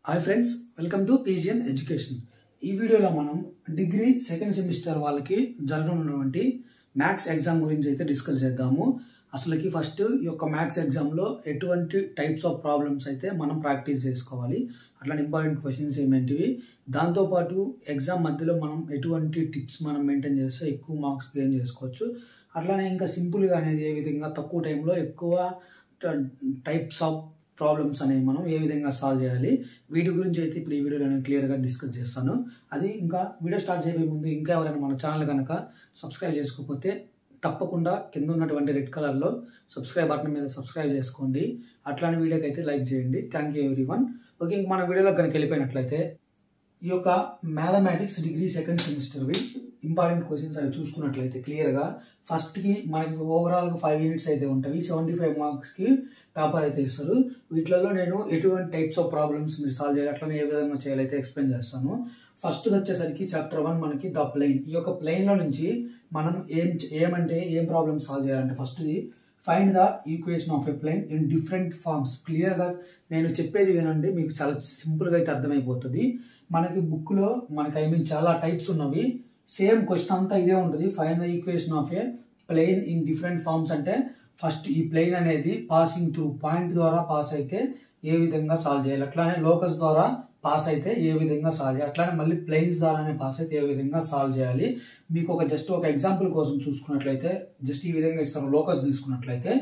Hi friends, welcome to PGN education. ఈ వీడియోలో మనం డిగ్రీ సెకండ్ సెమిస్టర్ వాళ్ళకి జరగనున్నటువంటి మ్యాథ్స్ ఎగ్జామ్ గురించి అయితే డిస్కస్ చేద్దాము. అసలుకి ఫస్ట్ ఈ యొక్క మ్యాథ్స్ ఎగ్జామ్లో ఎటువంటి టైప్స్ ఆఫ్ ప్రాబ్లమ్స్ అయితే మనం ప్రాక్టీస్ చేసుకోవాలి, అట్లాంటి ఇంపార్టెంట్ క్వశ్చన్స్ ఏమేంటివి, దాంతోపాటు ఎగ్జామ్ మధ్యలో మనం ఎటువంటి టిప్స్ మనం మెయింటైన్ చేస్తే ఎక్కువ మార్క్స్ గెయిన్ చేసుకోవచ్చు, అట్లానే ఇంకా సింపుల్గా అనేది ఏ విధంగా తక్కువ టైంలో ఎక్కువ టైప్స్ ఆఫ్ ప్రాబ్లమ్స్ అనేవి మనం ఏ విధంగా సాల్వ్ చేయాలి, వీటి గురించి అయితే ఇప్పుడు ఈ వీడియోలో నేను క్లియర్గా డిస్కస్ చేస్తాను. అది ఇంకా వీడియో స్టార్ట్ చేయబోయే ముందు ఇంకా ఎవరైనా మన ఛానల్ కనుక సబ్స్క్రైబ్ చేసుకోకపోతే తప్పకుండా కింద ఉన్నటువంటి రెడ్ కలర్లో సబ్స్క్రైబ్ బటన్ మీద సబ్స్క్రైబ్ చేసుకోండి. అట్లాంటి వీడియోకి అయితే లైక్ చేయండి. Thank you everyone. ఓకే, ఇంక మన వీడియోలో కనుక వెళ్ళిపోయినట్లయితే ఈ యొక్క మ్యాథమెటిక్స్ డిగ్రీ సెకండ్ సెమిస్టర్వి ఇంపార్టెంట్ క్వశ్చన్స్ అవి చూసుకున్నట్లయితే క్లియర్గా ఫస్ట్కి మనకి ఓవరాల్గా 5 యూనిట్స్ అయితే ఉంటాయి. 75 మార్క్స్కి పేపర్ అయితే ఇస్తారు. వీటిలలో నేను ఎటువంటి టైప్స్ ఆఫ్ ప్రాబ్లమ్స్ మీరు సాల్వ్ చేయాలి, అట్లనే ఏ విధంగా చేయాలైతే ఎక్స్ప్లెయిన్ చేస్తాను. ఫస్ట్ వచ్చేసరికి చాప్టర్ 1 మనకి ద ప్లేన్. ఈ యొక్క ప్లేన్లో నుంచి మనం ఏం ప్రాబ్లమ్స్ సాల్వ్ చేయాలంటే ఫస్ట్ది find the equation of a plane in different forms. క్లియర్గా నేను చెప్పేది వినండి, మీకు చాలా సింపుల్గా అయితే అర్థమైపోతుంది. మనకి బుక్లో మనకి చాలా టైప్స్ ఉన్నవి, సేమ్ క్వశ్చన్ అంతా ఇదే ఉంటుంది. Find the equation of a plane in different forms అంటే ఫస్ట్ ఈ ప్లేన్ అనేది పాసింగ్ త్రూ పాయింట్ ద్వారా పాస్ అయితే ఏ విధంగా సాల్వ్ చేయాలి, అట్లానే లోకస్ ద్వారా పాస్ అయితే ఏ విధంగా సాల్వ్ చేయాలి, అట్లానే మళ్ళీ ప్లేన్స్ ద్వారానే పాస్ అయితే ఏ విధంగా సాల్వ్ చేయాలి. మీకు జస్ట్ ఒక ఎగ్జాంపుల్ కోసం చూసుకున్నట్లయితే జస్ట్ ఈ విధంగా ఇస్తారు. లోకస్ తీసుకున్నట్లయితే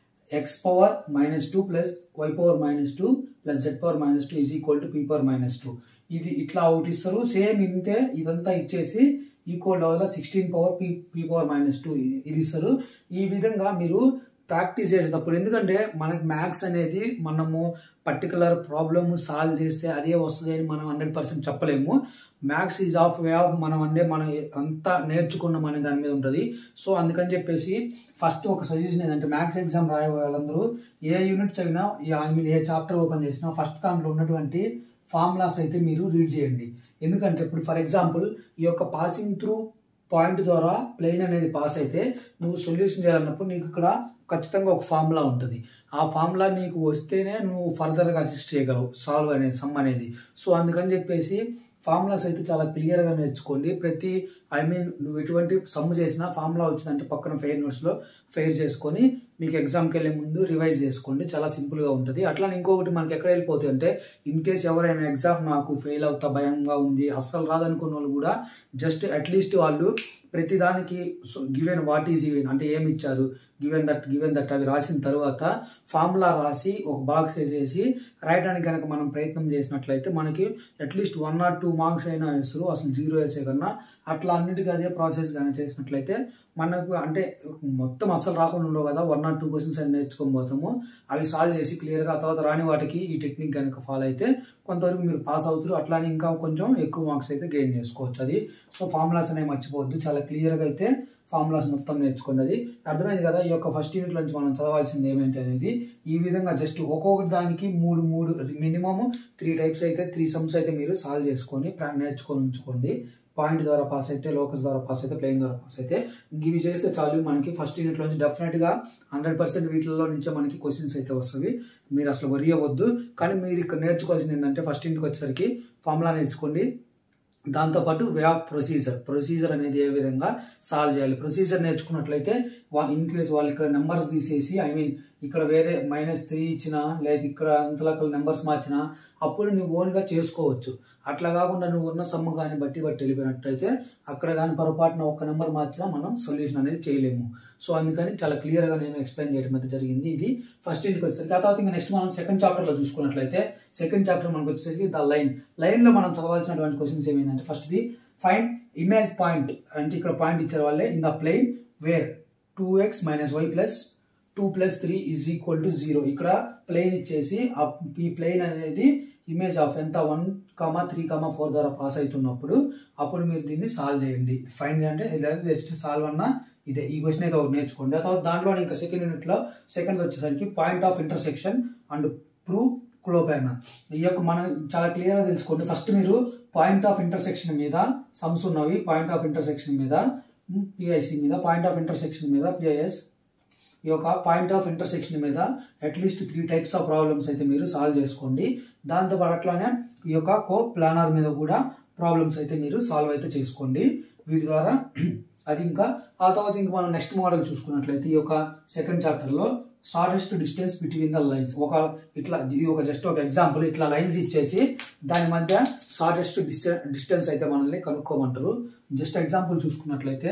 x⁻−2 plus y⁻−2 plus z⁻−2 is equal to p⁻−2. ఇది ఇట్లా ఒకటి ఇస్తారు. సేమ్ ఇంతే ఇదంతా ఇచ్చేసి ఈక్వల్ 16 పవర్ p⁻−2 ఇది ఇస్తారు. ఈ విధంగా మీరు ప్రాక్టీస్ చేసేటప్పుడు, ఎందుకంటే మనకి మ్యాథ్స్ అనేది మనము పర్టికులర్ ప్రాబ్లమ్ సాల్వ్ చేస్తే అదే వస్తుంది అని మనం 100% చెప్పలేము. Maths is of way of మనం అంతా నేర్చుకున్నాం అనే దాని మీద ఉంటుంది. సో అందుకని చెప్పేసి ఫస్ట్ ఒక సజెషన్ ఏంటంటే మ్యాథ్స్ ఎగ్జామ్ రాయే వాళ్ళందరూ ఏ యూనిట్ చదివినా ఏ చాప్టర్ ఓపెన్ చేసినా ఫస్ట్ దాంట్లో ఉన్నటువంటి ఫార్ములాస్ అయితే మీరు రీడ్ చేయండి. ఎందుకంటే ఇప్పుడు ఫర్ ఎగ్జాంపుల్ ఈ యొక్క పాసింగ్ త్రూ పాయింట్ ద్వారా ప్లేన్ అనేది పాస్ అయితే నువ్వు సొల్యూషన్ చేయాలన్నప్పుడు నీకు ఇక్కడ ఖచ్చితంగా ఒక ఫార్ములా ఉంటుంది. ఆ ఫార్ములా నీకు వస్తేనే నువ్వు ఫర్దర్గా అసిస్ట్ చేయగలవు సాల్వ్ అనేది సమ్ అనేది. సో అందుకని చెప్పేసి ఫార్ములాస్ అయితే చాలా క్లియర్గా నేర్చుకోండి. నువ్వు ఎటువంటి సమ్ చేసినా ఫార్ములా వచ్చిందంటే పక్కన ఫెయిర్ నోట్స్లో ఫెయిర్ చేసుకొని మీకు ఎగ్జామ్కి వెళ్ళే ముందు రివైజ్ చేసుకోండి. చాలా సింపుల్గా ఉంటుంది. అట్లా ఇంకొకటి మనకి ఎక్కడ వెళ్ళిపోతుంది అంటే ఇన్ కేస్ ఎవరైనా ఎగ్జామ్ నాకు ఫెయిల్ అవుతా భయంగా ఉంది అస్సలు రాదనుకున్న వాళ్ళు కూడా జస్ట్ అట్లీస్ట్ వాళ్ళు ప్రతిదానికి గివెన్ వాట్ ఈజ్ ఈవెన్ అంటే ఏమి ఇచ్చారు, గివెన్ దట్ అవి రాసిన తర్వాత ఫార్ములా రాసి ఒక బాక్స్ వేసేసి రాయడానికి కనుక మనం ప్రయత్నం చేసినట్లయితే మనకి అట్లీస్ట్ 1 or 2 మార్క్స్ అయినా వేస్తారు. అసలు 0 వేసే కన్నా అట్లా అన్నిటికీ అదే ప్రాసెస్ కానీ చేసినట్లయితే మనకు అంటే మొత్తం అస్సలు రాకుండా ఉండవు కదా, 1 or 2 క్వశ్చన్స్ అని నేర్చుకొని పోతాము. అవి సాల్వ్ చేసి క్లియర్గా తర్వాత రాని వాటికి ఈ టెక్నిక్ కనుక ఫాలో అయితే కొంతవరకు మీరు పాస్ అవుతారు. అట్లానే ఇంకా కొంచెం ఎక్కువ మార్క్స్ అయితే గెయిన్ చేసుకోవచ్చు. అది సో ఫార్ములాస్ అనేవి మర్చిపోవద్దు, చాలా క్లియర్గా అయితే ఫార్ములాస్ మొత్తం నేర్చుకోండి. అది అర్థమైంది కదా. ఈ యొక్క ఫస్ట్ యూనిట్ నుంచి మనం చదవాల్సింది ఏమేంటి అనేది ఈ విధంగా జస్ట్ ఒక్కొక్కటి దానికి మూడు మినిమమ్ 3 టైప్స్ అయితే 3 సమ్స్ అయితే మీరు సాల్వ్ చేసుకొని నేర్చుకొని ఉంచుకోండి. పాయింట్ ద్వారా పాస్ అయితే, లోకస్ ద్వారా పాస్ అయితే, ప్లేన్ ద్వారా పాస్ అయితే ఇవి చేస్తే చాలు. మనకి ఫస్ట్ యూనిట్లో నుంచి డెఫినెట్గా 100% వీటిలో నుంచే మనకి క్వశ్చన్స్ అయితే వస్తుంది. మీరు అసలు వరి అవ్వద్దు. కానీ మీరు ఇక్కడ నేర్చుకోవాల్సింది ఏంటంటే ఫస్ట్ యూనిట్కి వచ్చేసరికి ఫార్ములా నేర్చుకోండి. దాంతోపాటు వే ఆఫ్ ప్రొసీజర్ అనేది ఏ విధంగా సాల్వ్ చేయాలి. ప్రొసీజర్ నేర్చుకున్నట్లయితే ఇన్ కేస్ వాళ్ళు ఇక్కడ నెంబర్స్ తీసేసి ఇక్కడ వేరే -3 ఇచ్చినా లేదా ఇక్కడ అంతలా నెంబర్స్ మార్చినా అప్పుడు నువ్వు ఓన్గా చేసుకోవచ్చు. అట్లా కాకుండా నువ్వు ఉన్న సమ్ము కానీ బట్టి వెళ్ళిపోయినట్టయితే అక్కడ కానీ పొరపాటున ఒక్క నెంబర్ మార్చినా మనం సొల్యూషన్ అనేది చేయలేము. సో అందుకని చాలా క్లియర్గా నేను ఎక్స్ప్లెయిన్ చేయడం అయితే జరిగింది. ఇది ఫస్ట్ ఇంటికి వచ్చేసరికి. ఆ తర్వాత ఇంకా నెక్స్ట్ మనం సెకండ్ చాప్టర్లో చూసుకున్నట్లయితే సెకండ్ చాప్టర్ మనకు వచ్చేసరికి ద లైన్లో మనం చదవాల్సినటువంటి క్వశ్చన్స్ ఏమైందంటే ఫస్ట్ది ఫైండ్ ఇమేజ్ పాయింట్. అంటే ఇక్కడ పాయింట్ ఇచ్చారు వాళ్ళే in the plane where 2x - y + 2 + 3 is equal to 0. ఇక్కడ ప్లేన్ ఇచ్చేసి ఈ ప్లేన్ అనేది ఇమేజ్ ఆఫ్ ఎంత 1, 3, 4 ద్వారా పాస్ అవుతున్నప్పుడు అప్పుడు మీరు దీన్ని సాల్వ్ చేయండి. ఫైండ్ అంటే జస్ట్ సాల్వ్ అన్న ఇదే. ఈ క్వశ్చన్ అయితే ఒకటి నేర్చుకోండి. ఆ తర్వాత దాంట్లో ఇంకా సెకండ్ యూనిట్లో సెకండ్ వచ్చేసరికి point of intersection and prove క్లోపానా. ఈ యొక్క మనం చాలా క్లియర్గా తెలుసుకోండి. ఫస్ట్ మీరు పాయింట్ ఆఫ్ ఇంటర్సెక్షన్ మీద సమ్స్ ఉన్నవి, పాయింట్ ఆఫ్ ఇంటర్సెక్షన్ మీద PIC మీద, పాయింట్ ఆఫ్ ఇంటర్సెక్షన్ మీద PIS, ఈ యొక్క పాయింట్ ఆఫ్ ఇంటర్సెక్షన్ మీద అట్లీస్ట్ 3 టైప్స్ ఆఫ్ ప్రాబ్లమ్స్ అయితే మీరు సాల్వ్ చేసుకోండి. దాంతోపాటు అట్లానే ఈ యొక్క కో ప్లానార్ మీద కూడా ప్రాబ్లమ్స్ అయితే మీరు సాల్వ్ అయితే చేసుకోండి వీటి ద్వారా. అది ఇంకా ఆ తర్వాత ఇంకా మనం నెక్స్ట్ మోడల్ చూసుకున్నట్లయితే ఈ యొక్క సెకండ్ చాప్టర్లో shortest distance between the lines. ఇట్లా ఇది జస్ట్ ఒక ఎగ్జాంపుల్, ఇట్లా లైన్స్ ఇచ్చేసి దాని మధ్య షార్టెస్ట్ డిస్టెన్స్ అయితే మనల్ని కనుక్కోమంటారు. జస్ట్ ఎగ్జాంపుల్ చూసుకున్నట్లయితే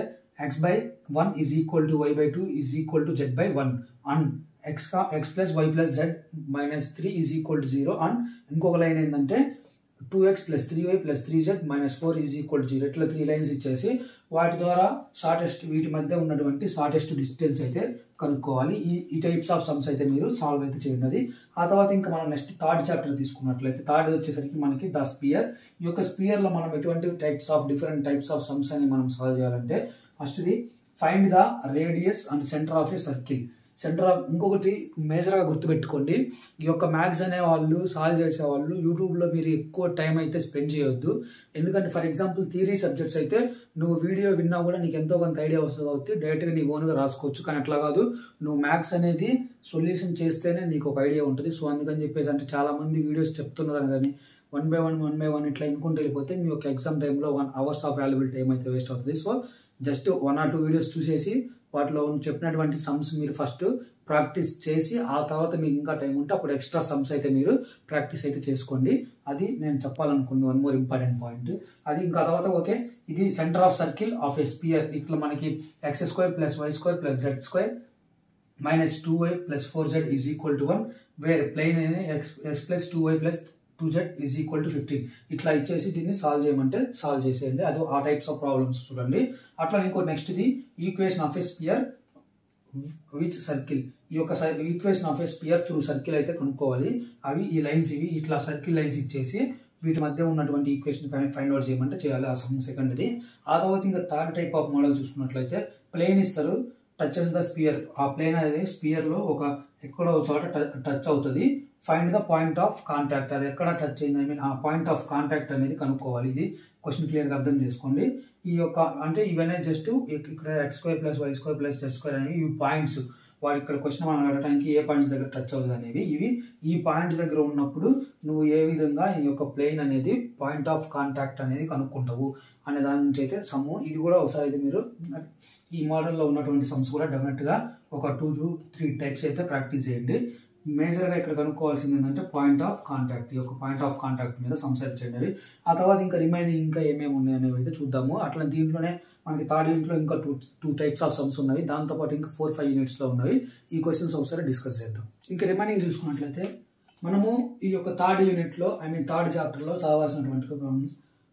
x/1 is equal to y/2 is equal to z/1 and x plus y plus z minus 3 is equal to 0 and ఇంకొక లైన్ ఏంటంటే 2x plus 3y plus 3z minus 4 is equal to 0. ఇట్లా 3 lines ఇచ్చేసి వాటి ద్వారా వీటి మధ్య ఉన్నటువంటి shortest distance అయితే కనుక్కోవాలి. ఈ టైప్స్ ఆఫ్ సమ్స్ అయితే మీరు సాల్వ్ అయితే చేయండి. ఆ తర్వాత ఇంకా మనం నెక్స్ట్ థర్డ్ చాప్టర్ తీసుకున్నట్లయితే థర్డ్ వచ్చేసరికి మనకి ద స్పియర్. ఈ యొక్క స్పియర్ లో మనం ఎటువంటి డిఫరెంట్ టైప్స్ ఆఫ్ సమ్స్ అని మనం సాల్వ్ చేయాలంటే ఫస్ట్ది find the radius and centre of a circle. ఇంకొకటి మేజర్గా గుర్తుపెట్టుకోండి, ఈ యొక్క మ్యాథ్స్ అనే వాళ్ళు సాల్వ్ చేసేవాళ్ళు యూట్యూబ్లో మీరు ఎక్కువ టైం అయితే స్పెండ్ చేయొద్దు. ఎందుకంటే ఫర్ ఎగ్జాంపుల్ థియరీ సబ్జెక్ట్స్ అయితే నువ్వు వీడియో విన్నా కూడా నీకు ఎంతో కొంత ఐడియా వస్తుంది కాబట్టి డైరెక్ట్గా నీ ఓన్గా రాసుకోవచ్చు. కానీ అట్లా కాదు, నువ్వు మ్యాథ్స్ అనేది సొల్యూషన్ చేస్తేనే నీకు ఒక ఐడియా ఉంటుంది. సో అందుకని చెప్పేసి అంటే చాలామంది వీడియోస్ చెప్తున్నారు కానీ 1 by 1 ఇట్లా అనుకుంటూ వెళ్ళిపోతే మీ యొక్క ఎగ్జామ్ టైంలో 1 hours ఆఫ్ వాల్యుబుల్ టైం అయితే వేస్ట్ అవుతుంది. సో జస్ట్ 1 or 2 వీడియోస్ చూసేసి వాటిలో చెప్పినటువంటి సమ్స్ మీరు ఫస్ట్ ప్రాక్టీస్ చేసి ఆ తర్వాత మీకు ఇంకా టైం ఉంటే అప్పుడు ఎక్స్ట్రా సమ్స్ అయితే మీరు ప్రాక్టీస్ అయితే చేసుకోండి. అది నేను చెప్పాలనుకున్న 1 more ఇంపార్టెంట్ పాయింట్. అది ఇంకా తర్వాత ఓకే, ఇది centre of circle of a sphere. ఇట్లా మనకి x² + y² + z² minus 2y + 4z is equal to 1 where plane x + 2y + 2z is equal to 15. ఇట్లా ఇచ్చేసి దీన్ని సాల్వ్ చేయమంటే సాల్వ్ చేసేయండి. అది ఆ టైప్స్ ఆఫ్ ప్రాబ్లమ్స్ చూడండి. అట్లా ఇంకో నెక్స్ట్ది equation of a sphere which circle. ఈ యొక్క equation of a sphere through circle అయితే కనుక్కోవాలి. అవి ఈ లైన్స్ ఇట్లా సర్కిల్ లైన్స్ ఇచ్చేసి వీటి మధ్య ఉన్నటువంటి ఈక్వేషన్ ఫైండ్ అవుట్ చేయమంటే చేయాలి. ఆ సమ్ సెకండ్ది. ఆ తర్వాత ఇంకా థర్డ్ టైప్ ఆఫ్ మోడల్ చూసుకున్నట్లయితే ప్లేన్ ఇస్తారు, టచెస్ ద స్పియర్. ఆ ప్లేన్ అనేది స్పియర్ లో ఎక్కడో చోట టచ్ అవుతుంది. Find the point of contact. అది ఎక్కడ టచ్ అయింది, ఆ పాయింట్ ఆఫ్ కాంటాక్ట్ అనేది కనుక్కోవాలి. ఇది క్వశ్చన్ క్లియర్గా అర్థం చేసుకోండి. ఈ యొక్క అంటే ఇవన్నీ జస్ట్ ఇక్కడ x² + y² + z² అనేవి ఇవి పాయింట్స్. వాడు ఇక్కడ క్వశ్చన్ మనం అడగడానికి ఏ పాయింట్స్ దగ్గర టచ్ అవుతుంది అనేవి ఇవి. ఈ పాయింట్స్ దగ్గర ఉన్నప్పుడు నువ్వు ఏ విధంగా ఈ యొక్క ప్లేన్ అనేది పాయింట్ ఆఫ్ కాంటాక్ట్ అనేది కనుక్కుంటావు అనే దాని నుంచి అయితే సమ్ము. ఇది కూడా ఒకసారి అయితే మీరు ఈ మోడల్లో ఉన్నటువంటి సమ్స్ కూడా డెఫినెట్గా ఒక 2 to 3 టైప్స్ అయితే ప్రాక్టీస్ చేయండి. మేజర్గా ఇక్కడ కనుక్కోవాల్సింది ఏంటంటే పాయింట్ ఆఫ్ కాంటాక్ట్. ఈ యొక్క పాయింట్ ఆఫ్ కాంటాక్ట్ మీద సమ్స్ అయితే చేయండి. ఆ తర్వాత ఇంకా రిమైనింగ్ ఇంకా ఏమేమి ఉన్నాయి అనేవి అయితే చూద్దాము. అట్లా దీంట్లోనే మనకి థర్డ్ యూనిట్లో ఇంకా 2 types ఆఫ్ సమ్స్ ఉన్నవి. దాంతోపాటు ఇంకా 4-5 unitsలో ఉన్నవి. ఈ క్వశ్చన్స్ ఒకసారి డిస్కస్ చేద్దాం. ఇంకా రిమైనింగ్ చూసుకున్నట్లయితే మనము ఈ యొక్క థర్డ్ యూనిట్లో థర్డ్ చాప్టర్లో చదవాల్సినటువంటి problems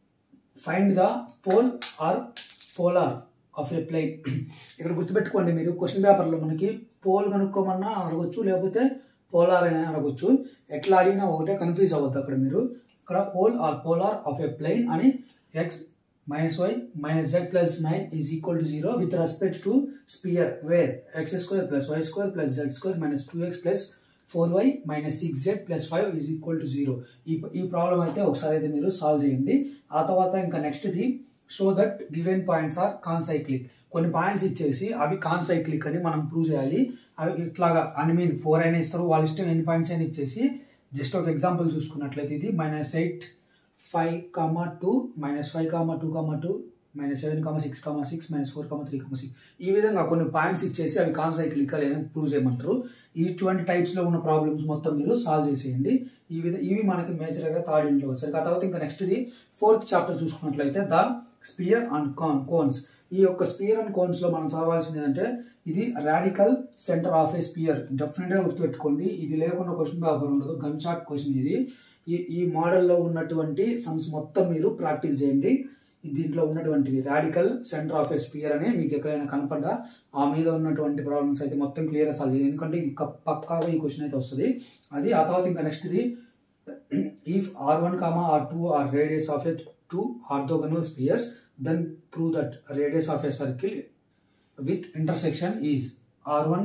find the pole or polar of a plane. ఇక్కడ గుర్తుపెట్టుకోండి, మీరు క్వశ్చన్ పేపర్లో మనకి పోల్ కనుక్కోమన్నా అడగొచ్చు, లేకపోతే పోలార్ అని అడగొచ్చు. ఎట్లా అడిగినా ఒకటే, కన్ఫ్యూజ్ అవ్వద్దు. అక్కడ మీరు ఇక్కడ pole or polar of a plane అని x - y - z + 9 is equal to 0 with respect to sphere where x² + y² + z² - 2x + 4y - 6z + 5 is equal to 0. ఈ ప్రాబ్లం అయితే ఒకసారి అయితే మీరు సాల్వ్ చేయండి. ఆ తర్వాత ఇంకా నెక్స్ట్ది show that given points are concyclic. కొన్ని పాయింట్స్ ఇచ్చేసి అవి కాన్సైక్లిక్ అని మనం ప్రూవ్ చేయాలి. అవి ఇట్లాగా 4 అయినా ఇస్తారు, వాళ్ళ ఇష్టం ఎన్ని పాయింట్స్ అయినా ఇచ్చేసి. జస్ట్ ఒక ఎగ్జాంపుల్ చూసుకున్నట్లయితే ఇది -8, 5, 2, -5, 2, 2, -7, 6, 6, -4, 3, 6. ఈ విధంగా కొన్ని పాయింట్స్ ఇచ్చేసి అవి కాన్సైక్లిక్ లేదని ప్రూవ్ చేయమంటారు. ఇటువంటి టైప్స్లో ఉన్న ప్రాబ్లమ్స్ మొత్తం మీరు సాల్వ్ చేసేయండి. ఇవి మనకి మేజర్గా థర్డ్ యూనిట్లో వచ్చారు. ఆ తర్వాత ఇంకా నెక్స్ట్ది 4th చాప్టర్ చూసుకున్నట్లయితే ద స్పియర్ అండ్ కోన్స్. ఈ యొక్క స్పియర్ అండ్ కోన్స్ లో మనం చదవాల్సింది ఏంటంటే ఇది radical centre of a sphere. డెఫినెట్గా గుర్తుపెట్టుకోండి, ఇది లేకుండా క్వశ్చన్ పేపర్ ఉండదు. గన్ షాట్ క్వశ్చన్ ఇది. ఈ మోడల్లో ఉన్నటువంటి సమ్స్ మొత్తం మీరు ప్రాక్టీస్ చేయండి. దీంట్లో ఉన్నటువంటివి radical centre of a sphere అని మీకు ఎక్కడైనా కనపడ్డా ఆ మీద ఉన్నటువంటి ప్రాబ్లమ్స్ అయితే మొత్తం క్లియర్గా సాల్వ్ చేయండి. ఎందుకంటే ఇది పక్కాగా ఈ క్వశ్చన్ అయితే వస్తుంది. అది ఆ తర్వాత ఇంకా నెక్స్ట్ది if r1, r2 are radius of a 2 orthogonal spheres, then prove that radius of a circle with intersection is r1,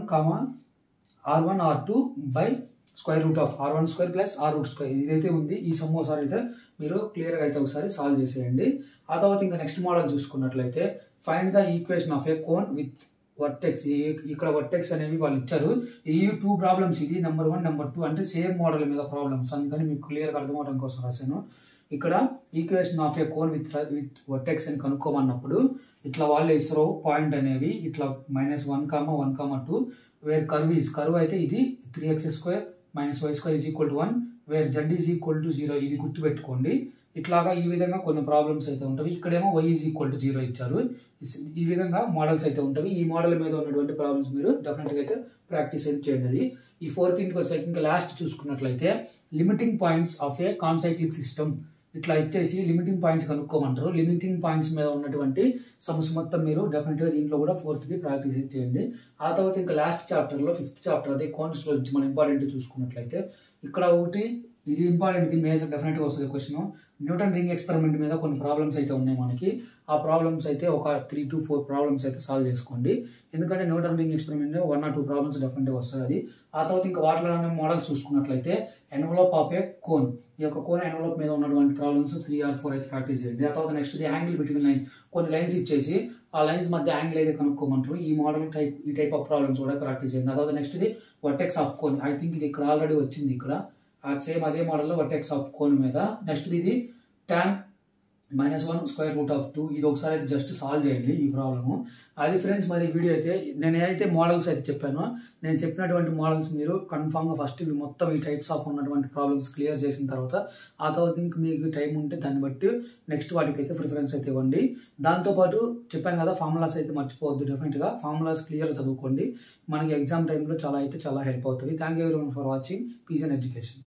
r2 by square root of r1² plus r√². ఇదైతే ఉంది. ఈ సమ్ ఒకసారి అయితే మీరు క్లియర్గా అయితే ఒకసారి సాల్వ్ చేసేయండి. ఆ తర్వాత ఇంకా నెక్స్ట్ మోడల్ చూసుకున్నట్లయితే find the equation of a cone with vertex ఇక్కడ వర్టెక్స్ అనేవి వాళ్ళు ఇచ్చారు. ఈ 2 ప్రాబ్లమ్స్, ఇది నెంబర్ 1 నెంబర్ 2 అంటే సేమ్ మోడల్ మీద ప్రాబ్లమ్స్, అందుకని మీకు క్లియర్గా అర్థమవడం కోసం రాశాను. ఇక్కడ equation of a cone with vertex అని కనుక్కోమన్నప్పుడు ఇట్లా వాళ్ళు ఇస్తారు పాయింట్ అనేవి ఇట్లా -1, 1, 2 వేర్ కర్వ్ అయితే ఇది 3x² - y² = 1 వేర్ z = 0 ఇది గుర్తుపెట్టుకోండి. ఇట్లాగా ఈ విధంగా కొన్ని ప్రాబ్లమ్స్ అయితే ఉంటాయి. ఇక్కడేమో y = 0 ఇచ్చారు. ఈ విధంగా మోడల్స్ అయితే ఉంటాయి. ఈ మోడల్ మీద ఉన్నటువంటి ప్రాబ్లమ్స్ మీరు డెఫినెట్గా అయితే ప్రాక్టీస్ అయితే చేయండి. ఈ 4th వచ్చాక ఇంకా లాస్ట్ చూసుకున్నట్లయితే limiting points of a concyclic system ఇట్లా ఇచ్చేసి లిమిటింగ్ పాయింట్స్ కనుక్కోమంటారు. లిమిటింగ్ పాయింట్స్ మీద ఉన్నటువంటి సమస్య మొత్తం మీరు డెఫినెట్గా దీంట్లో కూడా 4th ప్రాక్టీస్ చేయండి. ఆ తర్వాత ఇంకా లాస్ట్ చాప్టర్లో 5th చాప్టర్ అదే కోన్స్ లో మనం ఇంపార్టెంట్ చూసుకున్నట్లయితే ఇక్కడ ఒకటి ఇది ఇంపార్టెంట్, ఇది మేజర్ డెఫినెట్గా వస్తుంది క్వశ్చన్. న్యూటన్ రింగ్ ఎక్స్పెరిమెంట్ మీద కొన్ని ప్రాబ్లమ్స్ అయితే ఉన్నాయి మనకి. ఆ ప్రాబ్లమ్స్ అయితే ఒక 3 to 4 ప్రాబ్లమ్స్ అయితే సాల్వ్ చేసుకోండి. ఎందుకంటే Newton ring experiment 1 or 2 problems డెఫినెట్గా వస్తుంది అది. ఆ తర్వాత ఇంకా వాటిలోనే మోడల్స్ చూసుకున్నట్లయితే ఎన్వలప్ ఆఫ్ ఏ కోన్, ఈ యొక్క కోన్ ఎన్వలప్ మీద ఉన్నటువంటి ప్రాబ్లమ్స్ 3 or 4 అయితే ప్రాక్టీస్ చేయండి. ఆ తర్వాత నెక్స్ట్ యాంగిల్ బిట్వీన్ లైన్స్, కొన్ని లైన్స్ ఇచ్చేసి ఆ లైన్స్ మధ్య యాంగిల్ అయితే కనుక్కోమంటారు. ఈ మోడల్ ఈ టైప్ ఆఫ్ ప్రాబ్లమ్స్ కూడా ప్రాక్టీస్ చేయండి. ఆ తర్వాత నెక్స్ట్ ఇది vertex of cone, I think ఇది ఇక్కడ ఆల్రెడీ వచ్చింది. ఇక్కడ సేమ్ అదే మోడల్లో వర్టెక్స్ ఆఫ్ కోన్ మీద. నెక్స్ట్ ఇది tan -1√2 ఇది ఒకసారి అయితే జస్ట్ సాల్వ్ చేయండి ఈ ప్రాబ్లము. అది ఫ్రెండ్స్ మరి వీడియో అయితే నేను ఏదైతే మోడల్స్ అయితే చెప్పానో, నేను చెప్పినటువంటి మోడల్స్ మీరు కన్ఫామ్గా ఫస్ట్ ఇవి మొత్తం ఈ టైప్స్ ఆఫ్ ఉన్నటువంటి ప్రాబ్లమ్స్ క్లియర్ చేసిన తర్వాత ఆ తర్వాత ఇంక మీకు టైం ఉంటే దాన్ని బట్టి నెక్స్ట్ వాటికి అయితే ప్రిఫరెన్స్ అయితే ఇవ్వండి. దాంతోపాటు చెప్పాను కదా ఫార్ములాస్ అయితే మర్చిపోవద్దు. డెఫినెట్గా ఫార్ములాస్ క్లియర్ చదువుకోండి. మనకి ఎగ్జామ్ టైంలో చాలా హెల్ప్ అవుతుంది. Thank you everyone for watching. Peace and education.